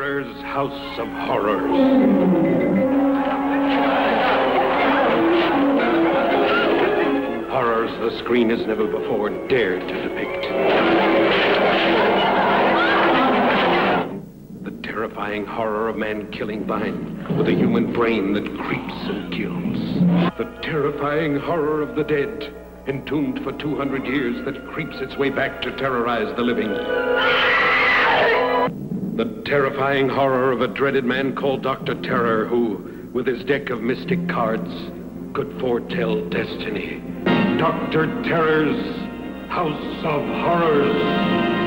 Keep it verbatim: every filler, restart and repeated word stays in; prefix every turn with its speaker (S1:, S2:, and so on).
S1: Terror's House of Horrors. Horrors the screen has never before dared to depict. The terrifying horror of man killing vine with a human brain that creeps and kills. The terrifying horror of the dead, entombed for two hundred years, that creeps its way back to terrorize the living. The terrifying horror of a dreaded man called Doctor Terror, who, with his deck of mystic cards, could foretell destiny. Doctor Terror's House of Horrors.